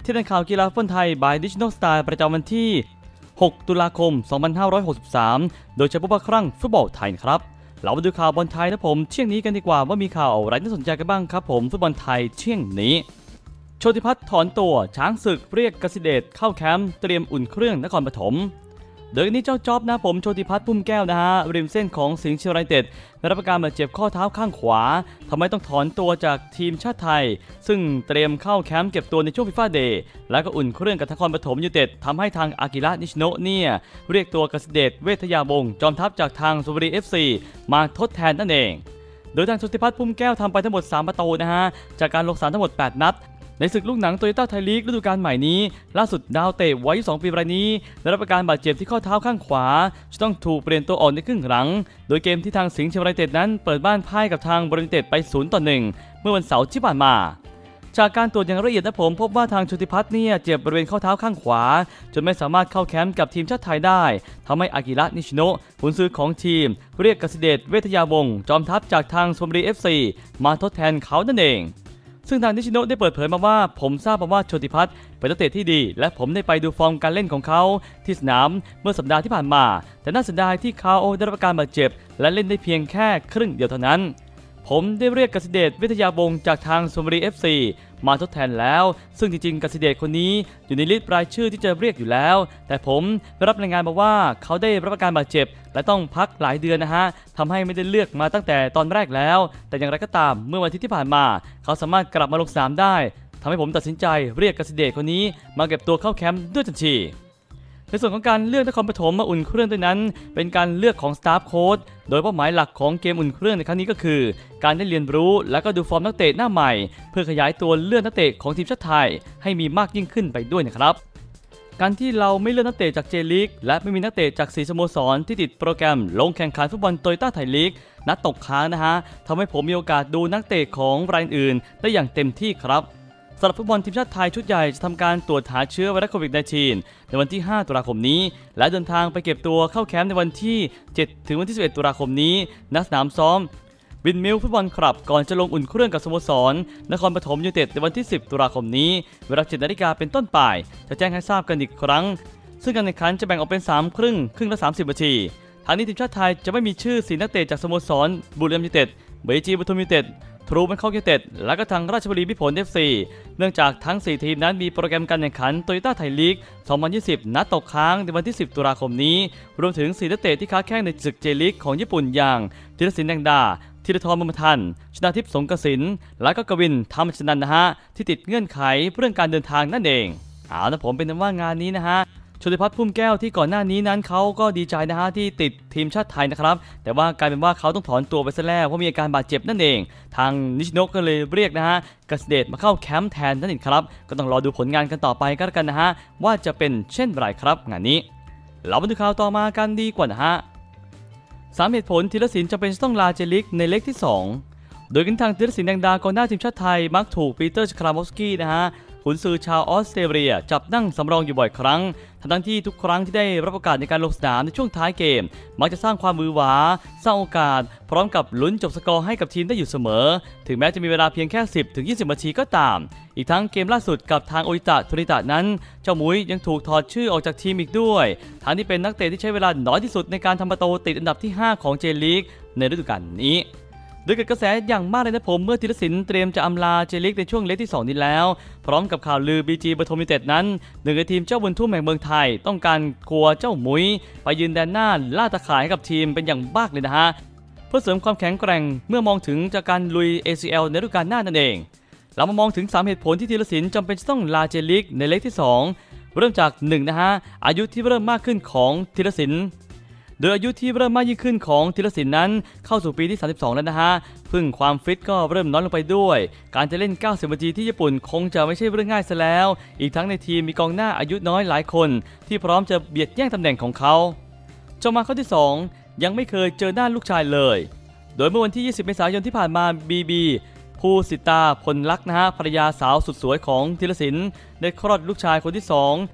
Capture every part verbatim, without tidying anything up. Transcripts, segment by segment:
ที่เป็นข่าวกีฬาฟุตบอลไทย by Digital Style ประจำวันที่หกตุลาคมสองพันห้าร้อยหกสิบสามโดยเฉพาะครั้งฟุตบอลไทยครับเรามาดูข่าวบอลไทยนะผมเที่ยงนี้กันดีกว่าว่ามีข่าวอะไรน่าสนใจกันบ้างครับผมฟุตบอลไทยเที่ยงนี้โชติพัฒน์ถอนตัวช้างศึกเรียกกสิเดชเข้าแคมป์เตรียมอุ่นเครื่องนครปฐมโดยนี้เจ้าจ๊อบนะผมโชติพัฒน์พุ่มแก้วนะฮะริมเส้นของสิงห์เชียงรายเต็ดได้รับอาการบาดเจ็บข้อเท้าข้างขวาทำให้ต้องถอนตัวจากทีมชาติไทยซึ่งเตรียมเข้าแคมป์เก็บตัวในช่วงฟีฟ่าเดย์และก็อุ่นเครื่องกับนครปฐมยูไนเต็ดทำให้ทางอากิระนิชโนะเนี่ยเรียกตัวกสิเดชเวทยาวงศ์จอมทัพจากทางสุริเอฟซีมาทดแทนนั่นเองโดยทางโชติพัฒน์พุ่มแก้วทำไปทั้งหมดสามประตูนะฮะจากการลงสนามทั้งหมดแปดนัดในศึกลูกหนังโตโยต้าไทยลีกฤดูกาลใหม่นี้ล่าสุดดาวเตะวัยยี่สิบสองปีรายนี้ได้รับอาการบาดเจ็บที่ข้อเท้าข้างขวาจะต้องถูกเปลี่ยนตัวออกในครึ่งหลังโดยเกมที่ทางสิงห์เชียงรายเต็ดนั้นเปิดบ้านพ่ายกับทางบริเต็ดไปศูนย์ต่อหนึ่งเมื่อวันเสาร์ที่ผ่านมาจากการตรวจอย่างละเอียดนะผมพบว่าทางโชติพัฒน์เนี่ยเจ็บบริเวณข้อเท้าข้างขวาจนไม่สามารถเข้าแคมป์กับทีมชาติไทยได้ทำให้อากิระนิชิโนะกุนซือของทีมเรียกกสิเดชเวทยาวงศ์จอมทัพจากทางชลบุรี เอฟ ซี มาทดแทนเขานั่นเองซึ่งทางนิชิโนะได้เปิดเผยมาว่าผมทราบมาว่าโชติพัฒน์เป็นนักเตะที่ดีและผมได้ไปดูฟอร์มการเล่นของเขาที่สนามเมื่อสัปดาห์ที่ผ่านมาแต่น่าเสียดายที่เขาได้รับอาการบาดเจ็บและเล่นได้เพียงแค่ครึ่งเดียวเท่านั้นผมได้เรียกกสิเดชวิทยาวงศ์จากทางชลบุรี เอฟ ซี มาทดแทนแล้วซึ่งจริงๆกสิเดชคนนี้อยู่ในลิสต์รายชื่อที่จะเรียกอยู่แล้วแต่ผมได้รับรายงานมาว่าเขาได้รับอาการบาดเจ็บและต้องพักหลายเดือนนะฮะทำให้ไม่ได้เลือกมาตั้งแต่ตอนแรกแล้วแต่อย่างไรก็ตามเมื่อวันอาทิตย์ที่ผ่านมาเขาสามารถกลับมาลงสนามได้ทำให้ผมตัดสินใจเรียกกสิเดชคนนี้มาเก็บตัวเข้าแคมป์ด้วยทันทีในส่วนของการเลือกนครปฐมมาอุ่นเครื่องด้วยนั้นเป็นการเลือกของสตาฟโค้ชโดยเป้าหมายหลักของเกมอุ่นเครื่องในครั้งนี้ก็คือการได้เรียนรู้และก็ดูฟอร์มนักเตะหน้าใหม่เพื่อขยายตัวเลื่อนนักเตะของทีมชาติไทยให้มีมากยิ่งขึ้นไปด้วยนะครับการที่เราไม่เลือกนักเตะจากเจลีกและไม่มีนักเตะจากสี่สโมสรที่ติดโปรแกรมลงแข่งขันฟุตบอลโตโยต้าไทยลีกนัดตกค้างนะฮะทำให้ผมมีโอกาสดูนักเตะของรายอื่นได้อย่างเต็มที่ครับสำหรับฟุตบอลทีมชาติไทยชุดใหญ่จะทำการตรวจหาเชื้อไวรัสโควิด สิบเก้า ในวันที่ห้าตุลาคมนี้และเดินทางไปเก็บตัวเข้าแคมป์ในวันที่เจ็ดถึงวันที่สิบเอ็ดตุลาคมนี้ณสนามซ้อมวินมิลฟุตบอลคลับก่อนจะลงอุ่นเครื่องกับสโมสรนครปฐมยูไนเต็ดในวันที่สิบตุลาคมนี้เวลาเจ็ดนาฬิกาเป็นต้นไปจะแจ้งให้ทราบกันอีกครั้งซึ่งการแข่งขันจะแบ่งออกเป็นสามครึ่งครึ่งละสามสิบนาทีทางนี้ทีมชาติไทยจะไม่มีชื่อสี่นักเตะจากสโมสรบุรีรัมย์ยูไนเต็ดเบจีปทุมยูไนเต็ดทรูแบงคอกยูไนเต็ดและก็ทางราชบุรีมิตรผล เอฟ ซี เนื่องจากทั้งสี่ทีมนั้นมีโปรแกรมการแข่งขันโตโยต้าไทยลีกสองพันยี่สิบนัดตกค้างในวันที่สิบตุลาคมนี้รวมถึงสี่นักเตะที่ค้าแข่งในศึกเจลีกของญี่ปุ่นอย่างธีรศิลป์แดงดาธีรทรบุญมาทันชนาทิพย์สงกสินและก็กวินธรรมชนันนะฮะที่ติดเงื่อนไขเรื่องการเดินทางนั่นเองเอานะผมเป็นว่างานนี้นะฮะโชติพัฒน์พุ่มแก้วที่ก่อนหน้านี้นั้นเขาก็ดีใจนะฮะที่ติดทีมชาติไทยนะครับแต่ว่ากลายเป็นว่าเขาต้องถอนตัวไปซะแล้วเพราะมีอาการบาดเจ็บนั่นเองทางนิชิโนะก็เลยเรียกนะฮะกสิเดชมาเข้าแคมป์แทนนั่นเองครับก็ต้องรอดูผลงานกันต่อไปก็แล้วกันนะฮะว่าจะเป็นเช่นไรครับงานนี้เรามาดูข่าวต่อมากันดีกว่านะฮะสามเหตุผลธีรศิลป์จำเป็นต้องลาเจลิกในเล็กที่สองโดยกันทางธีรศิลป์แดงดากองหน้าทีมชาติไทยมักถูกปีเตอร์ ครามอฟสกี้นะฮะขุนซือชาวออสเตรเลียจับนั่งสำรองอยู่บ่อยครั้งทั้งที่ทุกครั้งที่ได้รับโอกาสในการลงสนามในช่วงท้ายเกมมักจะสร้างความมือหวาสร้างโอกาสพร้อมกับลุ้นจบสกอร์ให้กับทีมได้อยู่เสมอถึงแม้จะมีเวลาเพียงแค่ สิบถึงยี่สิบ นาทีก็ตามอีกทั้งเกมล่าสุดกับทางโออิตะโทริตะนั้นเจ้ามุ้ยยังถูกถอดชื่อออกจากทีมอีกด้วยทั้งที่เป็นนักเตะที่ใช้เวลาน้อยที่สุดในการทำประตูติดอันดับที่ห้าของเจลีกในฤดูกาลนี้โดยเกิดกระแสอย่างมากเลยนะผมเมื่อธีรศิลป์เตรียมจะอำลาเจลิกในช่วงเล็กที่สองนี้แล้วพร้อมกับข่าวลือ บี จี ปทุมยูไนเต็ดนั้นหนึ่งในทีมเจ้าบุญทุ่มแห่งเมืองไทยต้องการครัวเจ้ามุ้ยไปยืนแดนหน้าล่าตะข่ายให้กับทีมเป็นอย่างมากเลยนะฮะเพื่อเสริมความแข็งแกร่งเมื่อมองถึงจากการลุย เอ ซี แอล ในฤดูกาลหน้านั่นเองเรามามองถึงสามเหตุผลที่ธีรศิลป์จำเป็นต้องลาเจลิกในเล็กที่สองเริ่มจากหนึ่งนะฮะอายุที่เริ่มมากขึ้นของธีรศิลป์โดยอายุที่เริ่มมากยิ่งขึ้นของธีรศิลป์นั้นเข้าสู่ปีที่สามสิบสองแล้วนะฮะพึ่งความฟิตก็เริ่มน้อยลงไปด้วยการจะเล่นเก้าสิบนาทีที่ญี่ปุ่นคงจะไม่ใช่เรื่องง่ายซะแล้วอีกทั้งในทีมมีกองหน้าอายุน้อยหลายคนที่พร้อมจะเบียดแย่งตำแหน่งของเขาจนมาข้อที่สองยังไม่เคยเจอหน้าลูกชายเลยโดยเมื่อวันที่ยี่สิบเมษายนที่ผ่านมาบีบีภูสิตาพลลักษณ์นะฮะภรรยาสาวสุดสวยของธีรศิลป์ได้คลอดลูกชายคนที่สองท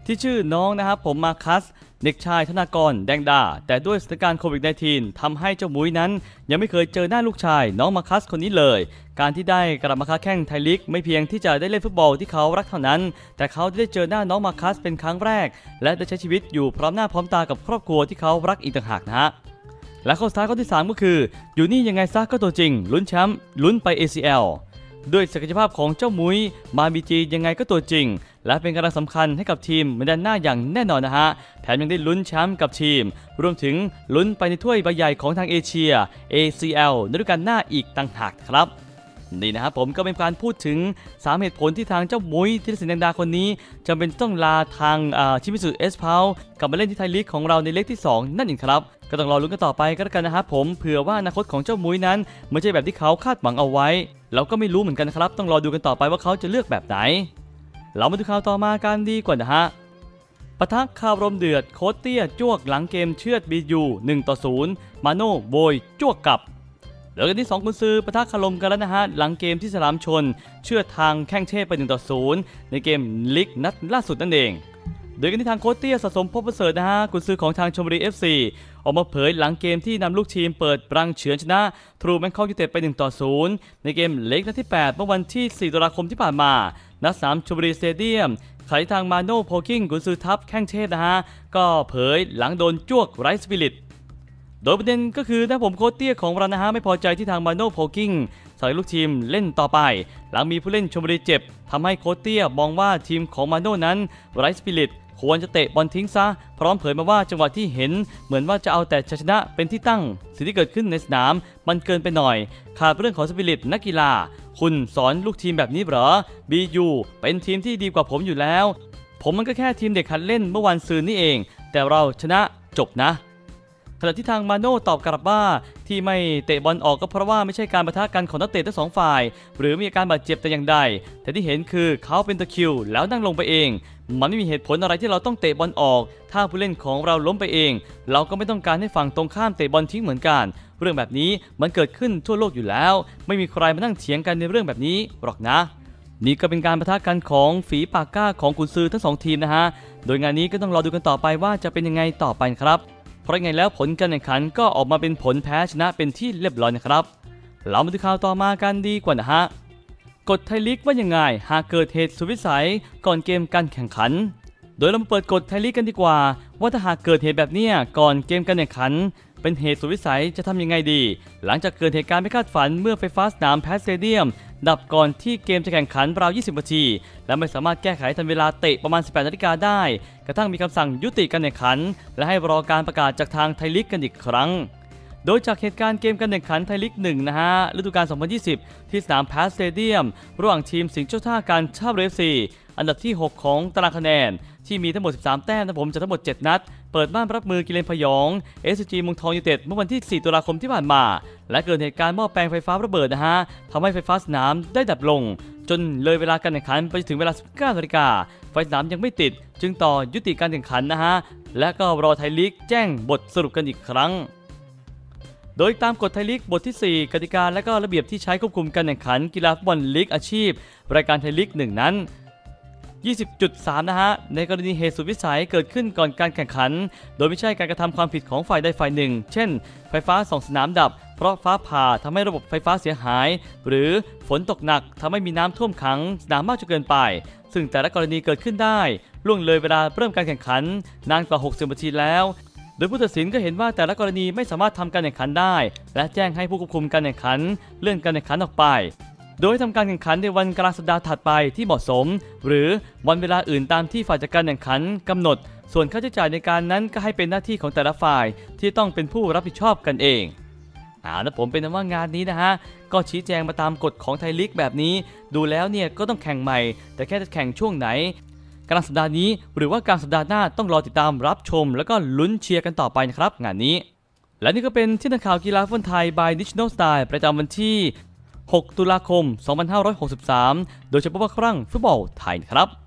ที่ชื่อน้องนะครับผมมาคัสเด็กชายธนากรแดงดาแต่ด้วยสถานการณ์โควิด สิบเก้า ทำให้เจ้ามุ้ยนั้นยังไม่เคยเจอหน้าลูกชายน้องมาคัสคนนี้เลยการที่ได้กลับมาค้าแข่งไทยลีกไม่เพียงที่จะได้เล่นฟุตบอลที่เขารักเท่านั้นแต่เขาได้เจอหน้าน้องมาคัสเป็นครั้งแรกและได้ใช้ชีวิตอยู่พร้อมหน้าพร้อมตากับครอบครัวที่เขารักอีกต่างหากนะฮะและข้อสุดท้ายข้อที่สามก็คืออยู่นี่ยังไงซะก็ตัวจริงลุ้นแชมป์ลุ้นไป เอ ซี แอล ด้วยศักยภาพของเจ้ามุ้ยมาบีจียังไงก็ตัวจริงและเป็นกำลังสำคัญให้กับทีมในด้านหน้าอย่างแน่นอนนะฮะแถมยังได้ลุ้นแชมป์กับทีมรวมถึงลุ้นไปในถ้วยใบใหญ่ของทางเอเชีย เอ ซี แอล ในฤดูกาลหน้าอีกต่างหากครับนี่นะครับผมก็เป็นการพูดถึงสามเหตุผลที่ทางเจ้ามุ้ยธีรศิลป์แดงดาคนนี้จำเป็นต้องลาทางชิมิสุเอสพาวกลับมาเล่นที่ไทยลีกของเราในเลขที่สองนั่นเองครับก็ต้องรอลุ้นกันต่อไปก็แล้วกันนะครับผมเผื่อว่าอนาคตของเจ้ามุ้ยนั้นไม่ใช่แบบที่เขาคาดหวังเอาไว้เราก็ไม่รู้เหมือนกันครับต้องรอดูกันต่อไปว่าเขาจะเลือกแบบไหนเรามาดูข่าวต่อมากันดีกว่านะฮะปะทะคารมเดือดโค้ชเตี้ยจ้วกหลังเกมเชือดบียูหนึ่งต่อศูนย์มาโน่โบยจ้วกกลับเดี๋ยวกันที่สองกุนซือปะทะคารมกันแล้วนะฮะหลังเกมที่สนามชนเชือดทางแข้งเทพไปหนึ่งต่อศูนย์ในเกมลีกนัดล่าสุดนั่นเองโดยกันที่ทางโค้ชเตี้ยสะสมพบประเสริฐนะฮะกุนซือของทางชลบุรี เอฟ ซี ออกมาเผยหลังเกมที่นำลูกทีมเปิดรังเฉือนชนะทรูแบงคอกยูไนเต็ดไปหนึ่งต่อศูนย์ในเกมเล็กนัดที่แปดเมื่อวันที่สี่ตุลาคมที่ผ่านมานัดสามชลบุรีสเตเดียมขณะที่ทางมาโน่โพกิ้งกุนซือทัพแข้งเทพนะฮะก็เผยหลังโดนจ้วกไร้สปิริตโดยประเด็นก็คือถ้าผมโค้ชเตี้ยของเรานะฮะไม่พอใจที่ทางมาโน่โพกิ้งใส่ลูกทีมเล่นต่อไปหลังมีผู้เล่นชลบุรีเจ็บทำให้โค้ชเตี้ยมองว่าทีมของมาโน่นั้นไร้สปิริตควรจะเตะบอลทิ้งซะพร้อมเผยมาว่าจังหวะที่เห็นเหมือนว่าจะเอาแต่ชัยชนะเป็นที่ตั้งสิ่งที่เกิดขึ้นในสนามมันเกินไปหน่อยขาดเรื่องของสปิริตนักกีฬาคุณสอนลูกทีมแบบนี้เหรอ บี ยู เป็นทีมที่ดีกว่าผมอยู่แล้วผมมันก็แค่ทีมเด็กหัดเล่นเมื่อวันซืนนี่เองแต่เราชนะจบนะขณะที่ทางมาโน่ตอบกลับว่าที่ไม่เตะบอลออกก็เพราะว่าไม่ใช่การปะทะกันของนักเตะทั้งสองฝ่ายหรือมีอาการบาดเจ็บแต่อย่างใดแต่ที่เห็นคือเขาเป็นตะคริวแล้วนั่งลงไปเองมันไม่มีเหตุผลอะไรที่เราต้องเตะบอลออกถ้าผู้เล่นของเราล้มไปเองเราก็ไม่ต้องการให้ฝั่งตรงข้ามเตะบอลทิ้งเหมือนกันเรื่องแบบนี้มันเกิดขึ้นทั่วโลกอยู่แล้วไม่มีใครมานั่งเถียงกันในเรื่องแบบนี้หรอกนะนี่ก็เป็นการปะทะกันของฝีปากกล้าของกุนซือทั้งสองทีมนะฮะโดยงานนี้ก็ต้องรอดูกันต่อไปว่าจะเป็นยังไงต่อไปครับเพราะไงแล้วผลการแข่งขันก็ออกมาเป็นผลแพ้ชนะเป็นที่เรียบร้อยนะครับเรามาดูข่าวต่อมากันดีกว่านะฮะกฎไทยลีกว่ายังไงหากเกิดเหตุสุดวิสัยก่อนเกมการแข่งขันโดยเรามาเปิดกฎไทยลีกกันดีกว่าว่าถ้าหากเกิดเหตุแบบนี้ก่อนเกมการแข่งขันเป็นเหตุสุดวิสัยจะทำยังไงดีหลังจากเกิดเหตุการณ์ไม่คาดฝันเมื่อไฟฟ้าสนามแพสสเตเดียมดับก่อนที่เกมจะแข่งขันราวยี่สิบนาทีและไม่สามารถแก้ไขทันเวลาเตะประมาณสิบแปดนาฬิกาได้กระทั่งมีคำสั่งยุติการแข่งขันและให้รอการประกาศจากทางไทยลีกกันอีกครั้งโดยจากเหตุการณ์เกมการแข่งขันไทยลีกหนึ่งนะฮะฤดูกาลสองพันยี่สิบที่สนามแพสสเตเดียมระหว่างทีมสิงห์เจ้าท่าการท่าเรือ เอฟ ซี อันดับที่หกของตารางคะแนนที่มีทั้งหมดสิบสามแต้มนะผมจากทั้งหมดเจ็ดนัดเปิดบ้านรับมือกิเลนพยอง เอส จี เมืองทองยูไนเต็ดเมื่อวันที่สี่ตุลาคมที่ผ่านมาและเกิดเหตุการณ์หม้อแปลงไฟฟ้าระเบิดนะฮะทำให้ไฟฟ้าสนามได้ดับลงจนเลยเวลาการแข่งขันไปถึงเวลาสิบเก้านาฬิกาไฟสนามยังไม่ติดจึงต่อยุติการแข่งขันนะฮะและก็รอไทยลีกแจ้งบทสรุปกันอีกครั้งโดยตามกฎไทยลีกบทที่สี่กติกาและก็ระเบียบที่ใช้ควบคุมการแข่งขันกีฬาฟุตบอลลีกอาชีพรายการไทยลีกหนึ่งนั้น ยี่สิบจุดสาม นะฮะในกรณีเหตุสุดวิสัยเกิดขึ้นก่อนการแข่งขันโดยไม่ใช่การกระทำความผิดของฝ่ายใดฝ่ายหนึ่งเช่นไฟฟ้าส่องสนามดับเพราะฟ้าผ่าทำให้ระบบไฟฟ้าเสียหายหรือฝนตกหนักทำให้มีน้ำท่วมขังสนามมากจนเกินไปซึ่งแต่ละกรณีเกิดขึ้นได้ล่วงเลยเวลาเริ่มการแข่งขันนานกว่าหกสิบนาทีแล้วโดยผู้ตัดสินก็เห็นว่าแต่ละกรณีไม่สามารถทำการแข่งขันได้และแจ้งให้ผู้ควบคุมการแข่งขันเลื่อนการแข่งขันออกไปโดยทำการแข่งขันในวันกลางสัปดาห์ถัดไปที่เหมาะสมหรือวันเวลาอื่นตามที่ฝ่ายจัดการแข่งขันกำหนดส่วนค่าใช้จ่ายในการนั้นก็ให้เป็นหน้าที่ของแต่ละฝ่ายที่ต้องเป็นผู้รับผิดชอบกันเองอ่าแล้วผมเป็นว่างานนี้นะฮะก็ชี้แจงมาตามกฎของไทยลีกแบบนี้ดูแล้วเนี่ยก็ต้องแข่งใหม่แต่แค่จะแข่งช่วงไหนกลางสัปดาห์นี้หรือว่ากลางสัปดาห์หน้าต้องรอติดตามรับชมแล้วก็ลุ้นเชียร์กันต่อไปนะครับงานนี้และนี่ก็เป็นที่นักข่าวกีฬาฟุตบอลไทย by Digital Style ประจำวันที่หกตุลาคมสองพันห้าร้อยหกสิบสามโดยเฉพาะว่าครั้งฟุตบอลไทยครับ